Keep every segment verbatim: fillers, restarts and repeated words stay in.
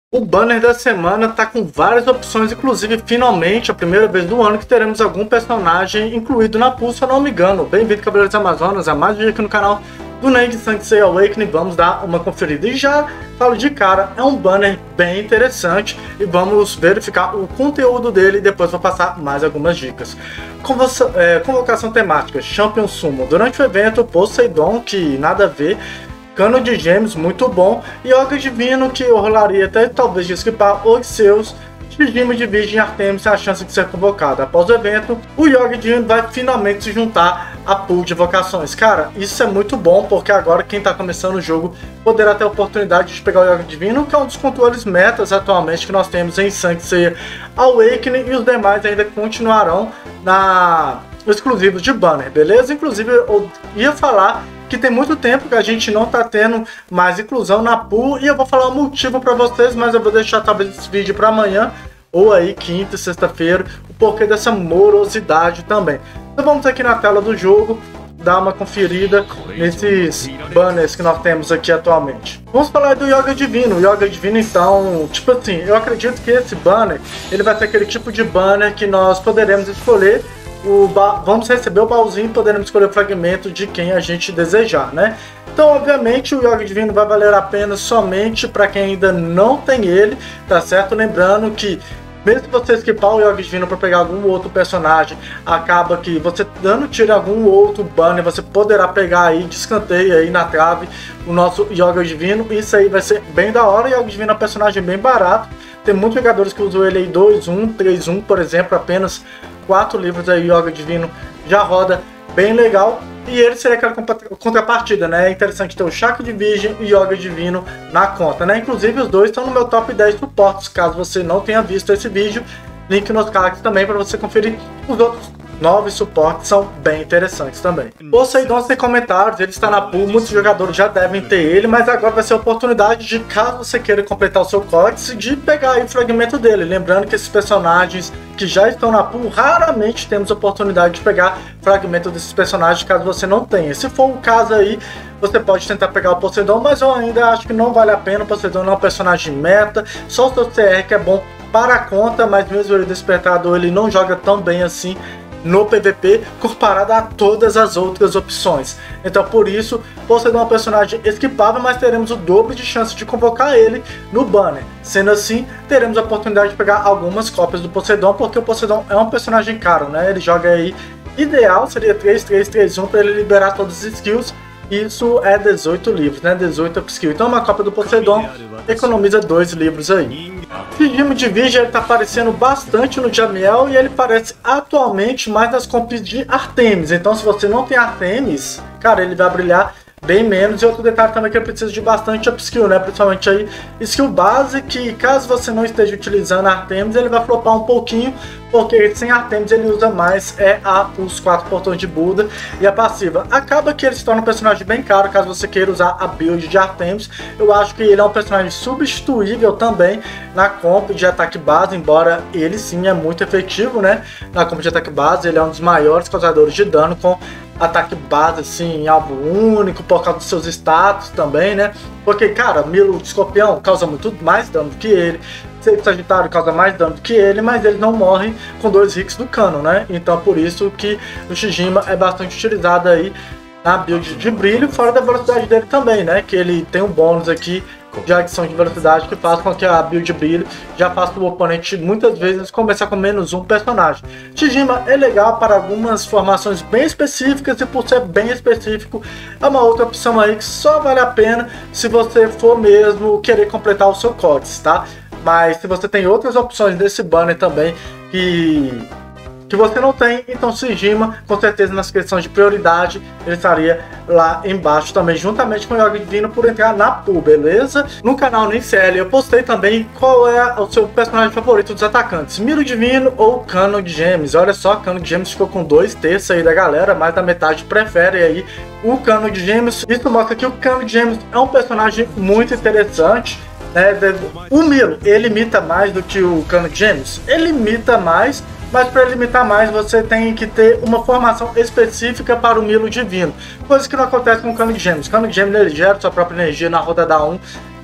O banner da semana tá com várias opções, inclusive finalmente a primeira vez do ano que teremos algum personagem incluído na pool, se eu não me engano. Bem-vindo, Cavaleiros Amazonas, a mais um vídeo aqui no canal do Neng Sansei Awakening. Vamos dar uma conferida e já falo de cara, é um banner bem interessante e vamos verificar o conteúdo dele e depois vou passar mais algumas dicas. Convoca é, convocação temática, Champion Sumo. Durante o evento, Poseidon, que nada a ver, Cano de Gêmeos, muito bom, e Yoga Divino, que eu rolaria até talvez de esquipar os seus. Shijima de Virgem Artemis tem a chance de ser convocado. Após o evento, o Yoga Divino vai finalmente se juntar à pool de vocações. Cara, isso é muito bom, porque agora quem está começando o jogo poderá ter a oportunidade de pegar o Yoga Divino, que é um dos controles metas atualmente que nós temos em Sansei Awakening, e os demais ainda continuarão na exclusivos de banner, beleza? Inclusive eu ia falar que tem muito tempo que a gente não tá tendo mais inclusão na pool, e eu vou falar o motivo para vocês, mas eu vou deixar talvez esse vídeo para amanhã, ou aí quinta e sexta-feira, o porquê dessa morosidade também. Então vamos aqui na tela do jogo, dar uma conferida nesses banners que nós temos aqui atualmente. Vamos falar do Yoga Divino. O Yoga Divino, então, tipo assim, eu acredito que esse banner, ele vai ser aquele tipo de banner que nós poderemos escolher. O ba... Vamos receber o baúzinho e poderemos escolher o fragmento de quem a gente desejar, né? Então, obviamente, o Yoga Divino vai valer a pena somente para quem ainda não tem ele, tá certo? Lembrando que, mesmo que você esquipar o Yoga Divino para pegar algum outro personagem, acaba que você dando tiro em algum outro banner, você poderá pegar aí, descanteio aí na trave, o nosso Yoga Divino. Isso aí vai ser bem da hora. O Yoga Divino é um personagem bem barato. Tem muitos jogadores que usam ele aí dois um, três um, por exemplo, apenas quatro livros aí, Yoga Divino já roda bem legal, e ele seria aquela contrapartida, né? É interessante ter o Chakra de Virgem e Yoga Divino na conta, né? Inclusive os dois estão no meu top dez suportes, caso você não tenha visto esse vídeo, link nos cards também para você conferir. Os outros nove suportes são bem interessantes também. Poseidon sem comentários, ele está na pool, muitos jogadores já devem ter ele, mas agora vai ser a oportunidade de, caso você queira completar o seu códice, de pegar aí o fragmento dele. Lembrando que esses personagens que já estão na pool, raramente temos a oportunidade de pegar fragmento desses personagens, caso você não tenha. Se for o caso aí, você pode tentar pegar o Poseidon, mas eu ainda acho que não vale a pena. O Poseidon não é um personagem meta, só o seu C R que é bom para a conta, mas mesmo ele despertado, ele não joga tão bem assim no P V P, comparado a todas as outras opções. Então por isso, Poseidon é um personagem esquipável, mas teremos o dobro de chance de convocar ele no banner. Sendo assim, teremos a oportunidade de pegar algumas cópias do Poseidon, porque o Poseidon é um personagem caro, né? Ele joga aí, ideal seria três três três um para ele liberar todas as skills. Isso é dezoito livros, né? dezoito upskill. Então uma cópia do Poseidon economiza dois livros aí. Shijima de Virgem, ele tá aparecendo bastante no Jamiel, e ele aparece atualmente mais nas comps de Artemis. Então se você não tem Artemis, cara, ele vai brilhar bem menos. E outro detalhe também, que ele precisa de bastante upskill, né? Principalmente aí skill base, que caso você não esteja utilizando Artemis, ele vai flopar um pouquinho, porque sem Artemis ele usa mais é a, os quatro portões de Buda e a passiva. Acaba que ele se torna um personagem bem caro caso você queira usar a build de Artemis. Eu acho que ele é um personagem substituível também na comp de ataque base, embora ele sim é muito efetivo, né? Na comp de ataque base, ele é um dos maiores causadores de dano com ataque base, assim, em alvo único, por causa dos seus status também, né? Porque, cara, Milo de Escorpião causa muito mais dano do que ele, Seito Sagitário causa mais dano do que ele, mas eles não morrem com dois hits do cano, né? Então, por isso que o Shijima é bastante utilizado aí na build de brilho, fora da velocidade dele também, né? Que ele tem um bônus aqui de adição de velocidade que faz com que a build de brilho já faça o oponente muitas vezes começar com menos um personagem. Shijima é legal para algumas formações bem específicas, e por ser bem específico é uma outra opção aí que só vale a pena se você for mesmo querer completar o seu códice, tá? Mas se você tem outras opções desse banner também que que você não tem, então Shijima, com certeza nas questões de prioridade, ele estaria lá embaixo também, juntamente com o Yoga Divino, por entrar na pool, beleza? No canal Neng C L eu postei também qual é o seu personagem favorito dos atacantes, Milo Divino ou Cano de Gêmeos. Olha só, Cano de Gêmeos ficou com dois terços aí da galera, mais da metade prefere aí o Cano de Gêmeos. Isso mostra que o Cano de Gêmeos é um personagem muito interessante, né? O Milo, ele imita mais do que o Cano de Gêmeos? Ele imita mais, mas para limitar mais você tem que ter uma formação específica para o Milo Divino, coisa que não acontece com o Cano de Gêmeos. O Cano de Gêmeos ele gera sua própria energia na rodada um,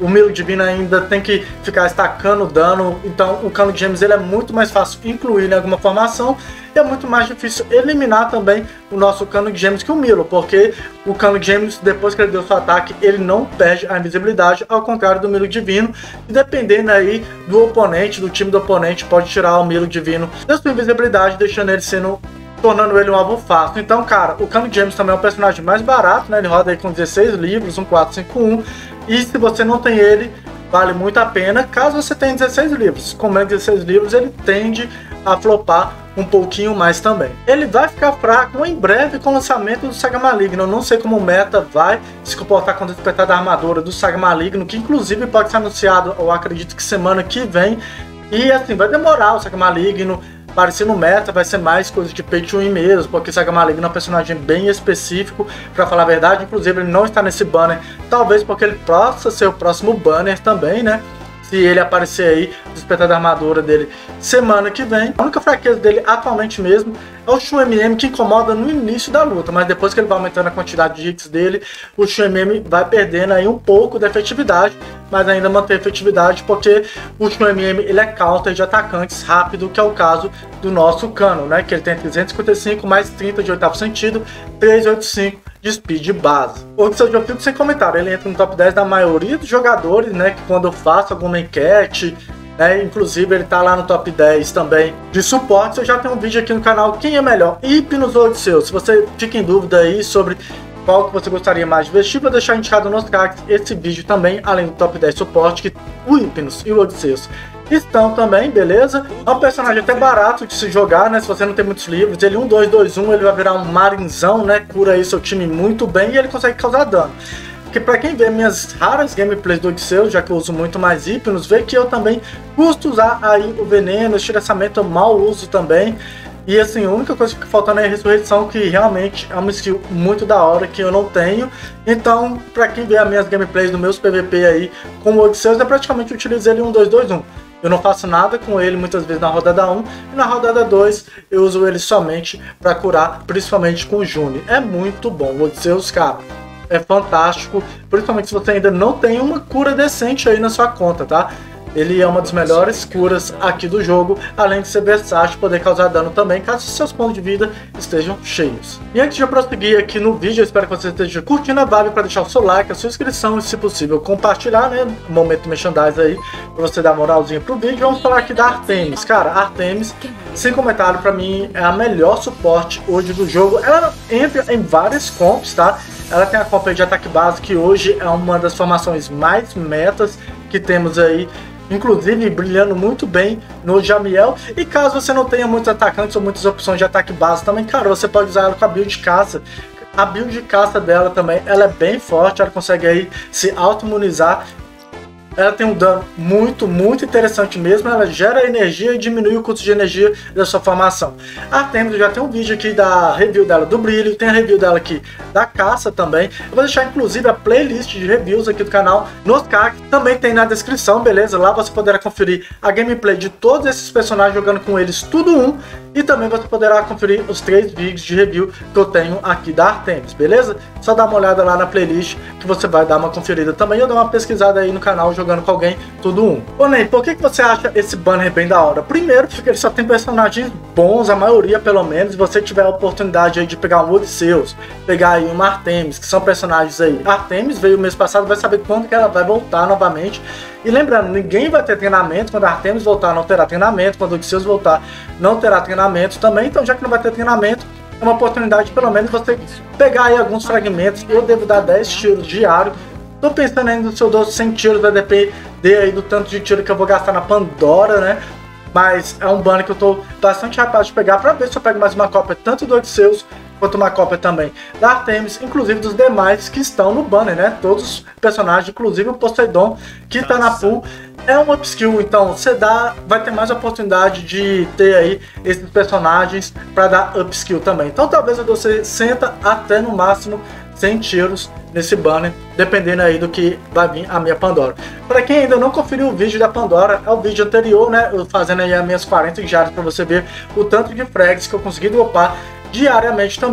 o Milo Divino ainda tem que ficar estacando dano, então o Cano de Gêmeos ele é muito mais fácil incluir em alguma formação, e é muito mais difícil eliminar também o nosso Cano de Gêmeos que o Milo, porque o Cano de Gêmeos, depois que ele deu seu ataque, ele não perde a invisibilidade, ao contrário do Milo Divino, e dependendo aí do oponente, do time do oponente, pode tirar o Milo Divino da sua invisibilidade, deixando ele sendo... tornando ele um alvo fácil. Então, cara, o Cano de Gêmeos também é um personagem mais barato, né? Ele roda aí com dezesseis livros, um quatro cinco um. E se você não tem ele, vale muito a pena. Caso você tenha dezesseis livros, com menos de dezesseis livros, ele tende a flopar um pouquinho mais também. Ele vai ficar fraco em breve com o lançamento do Saga Maligno. Eu não sei como o meta vai se comportar com o despertar da armadura do Saga Maligno, que inclusive pode ser anunciado, eu acredito que semana que vem. E assim, vai demorar o Saga Maligno aparecer no meta, vai ser mais coisa de pay to win mesmo, porque Saga Maligno é um personagem bem específico, pra falar a verdade. Inclusive ele não está nesse banner, talvez porque ele possa ser o próximo banner também, né? Se ele aparecer aí, despertar da armadura dele semana que vem. A única fraqueza dele atualmente mesmo é o Shun M M, que incomoda no início da luta, mas depois que ele vai aumentando a quantidade de hits dele, o Shun M M vai perdendo aí um pouco da efetividade, mas ainda mantém efetividade, porque o Shun M M ele é counter de atacantes rápido, que é o caso do nosso Cano, né? Que ele tem trezentos e cinquenta e cinco mais trinta de oitavo sentido, trezentos e oitenta e cinco de speed base. O Odisseus eu fico sem comentário, ele entra no top dez da maioria dos jogadores, né? Que quando eu faço alguma enquete, né, inclusive ele tá lá no top dez também de suporte. Eu já tenho um vídeo aqui no canal, quem é melhor, Hypnos ou Odisseus? Se você fica em dúvida aí sobre qual que você gostaria mais de vestir, vou deixar indicado nos cards esse vídeo também, além do top dez suporte, que o Hypnos e o Odisseus estão também, beleza? É um personagem até barato de se jogar, né? Se você não tem muitos livros, ele um, dois, dois, um, ele vai virar um marinzão, né? Cura aí seu time muito bem e ele consegue causar dano. Porque pra quem vê minhas raras gameplays do Odisseus, já que eu uso muito mais Hypnos, vê que eu também custo usar aí o veneno, estiramento eu mal uso também. E assim, a única coisa que fica faltando é a ressurreição, que realmente é uma skill muito da hora que eu não tenho. Então, pra quem vê as minhas gameplays dos meus P V P aí com o Odisseus, eu praticamente utilizo ele um, dois, dois, um. Eu não faço nada com ele muitas vezes na rodada um, e na rodada dois eu uso ele somente para curar, principalmente com o Juni. É muito bom, o Odisseus, cara, é fantástico, principalmente se você ainda não tem uma cura decente aí na sua conta, tá? Ele é uma das melhores curas aqui do jogo, além de ser versátil, poder causar dano também, caso seus pontos de vida estejam cheios. E antes de eu prosseguir aqui no vídeo, eu espero que você esteja curtindo a vibe para deixar o seu like, a sua inscrição e, se possível, compartilhar, né, no momento merchandise aí, para você dar moralzinha pro vídeo. Vamos falar aqui da Artemis. Cara, Artemis, sem comentário, para mim é a melhor suporte hoje do jogo. Ela entra em várias comps, tá? Ela tem a comp de ataque base, que hoje é uma das formações mais metas que temos aí, inclusive brilhando muito bem no Jamiel. E caso você não tenha muitos atacantes ou muitas opções de ataque base também, cara, você pode usar ela com a build de caça. A build de caça dela também, ela é bem forte, ela consegue aí se auto-imunizar. Ela tem um dano muito, muito interessante mesmo. Ela gera energia e diminui o custo de energia da sua formação. A Artemis, já tem um vídeo aqui da review dela do brilho, tem a review dela aqui da caça também. Eu vou deixar inclusive a playlist de reviews aqui do canal nos cards, também tem na descrição, beleza? Lá você poderá conferir a gameplay de todos esses personagens jogando com eles tudo um. E também você poderá conferir os três vídeos de review que eu tenho aqui da Artemis, beleza? Só dá uma olhada lá na playlist que você vai dar uma conferida também. Eu dou uma pesquisada aí no canal jogando com alguém, tudo um. Ô Ney, por que, que você acha esse banner bem da hora? Primeiro, porque ele só tem personagens bons, a maioria pelo menos. Se você tiver a oportunidade aí de pegar um Odisseus, pegar aí uma Artemis, que são personagens aí. A Artemis veio mês passado, vai saber quando que ela vai voltar novamente. E lembrando, ninguém vai ter treinamento. Quando a Artemis voltar, não terá treinamento. Quando o Odisseus voltar, não terá treinamento também. Então, já que não vai ter treinamento, é uma oportunidade pelo menos você pegar aí alguns fragmentos. Eu devo dar dez tiros diários. Tô pensando ainda se eu dou cem tiros, vai depender aí do tanto de tiro que eu vou gastar na Pandora, né? Mas é um banner que eu tô bastante rapaz de pegar, pra ver se eu pego mais uma cópia tanto do Odisseus quanto uma cópia também da Artemis, inclusive dos demais que estão no banner, né? Todos os personagens, inclusive o Poseidon, que Nossa. tá na pool, é um upskill. Então você dá, vai ter mais oportunidade de ter aí esses personagens para dar upskill também. Então talvez eu dou sessenta até no máximo cem tiros nesse banner, dependendo aí do que vai vir a minha Pandora. Para quem ainda não conferiu o vídeo da Pandora, é o vídeo anterior, né? Eu fazendo aí as minhas quarenta diárias para você ver o tanto de frags que eu consegui dropar diariamente também.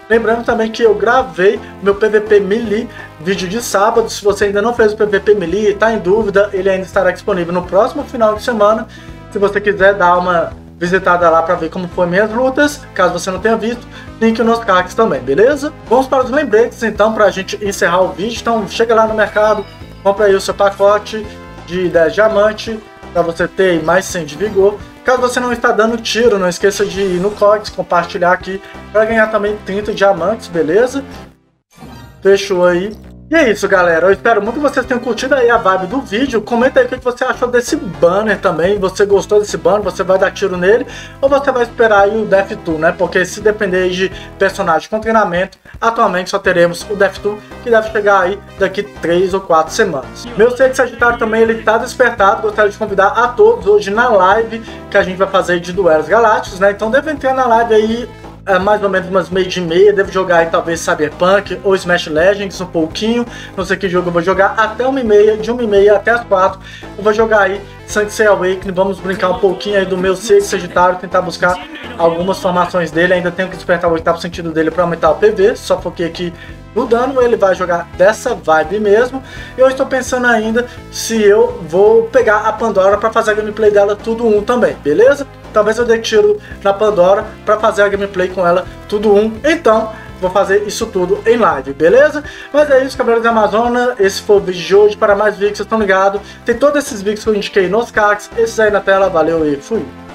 Lembrando também que eu gravei meu P V P Melee, vídeo de sábado. Se você ainda não fez o P V P Melee e está em dúvida, ele ainda estará disponível no próximo final de semana. Se você quiser dar uma visitada lá para ver como foram minhas lutas, caso você não tenha visto, link nos cards também, beleza? Vamos para os lembretes então, para a gente encerrar o vídeo. Então chega lá no mercado, compra aí o seu pacote de dez diamantes, para você ter mais cem de vigor. Caso você não está dando tiro, não esqueça de ir no Cogs, compartilhar aqui, para ganhar também trinta diamantes, beleza? Fechou aí. E é isso, galera. Eu espero muito que vocês tenham curtido aí a vibe do vídeo. Comenta aí o que você achou desse banner também. Você gostou desse banner? Você vai dar tiro nele? Ou você vai esperar aí o Death Tool, né? Porque se depender de personagem com treinamento, atualmente só teremos o Death Tool, que deve chegar aí daqui três ou quatro semanas. Meu ser de Sagitário também, ele tá despertado. Gostaria de convidar a todos hoje na live que a gente vai fazer de Duelos Galácticos, né? Então deve entrar na live aí é mais ou menos umas meia de meia, devo jogar aí talvez Cyberpunk ou Smash Legends um pouquinho, não sei que jogo eu vou jogar, até uma e meia, de uma e meia até as quatro, eu vou jogar aí Sanctuary Awakening, vamos brincar um pouquinho aí do meu ser de Sagitário, tentar buscar algumas formações dele, ainda tenho que despertar o oitavo sentido dele para aumentar o P V, só foquei aqui no dano, ele vai jogar dessa vibe mesmo. Eu estou pensando ainda se eu vou pegar a Pandora para fazer a gameplay dela tudo um também, beleza? Talvez eu dê tiro na Pandora para fazer a gameplay com ela tudo um, então vou fazer isso tudo em live, beleza? Mas é isso, Cavaleiros da Amazônia, esse foi o vídeo de hoje. Para mais vídeos, vocês estão ligados, tem todos esses vídeos que eu indiquei nos cards, esses aí na tela, valeu e fui!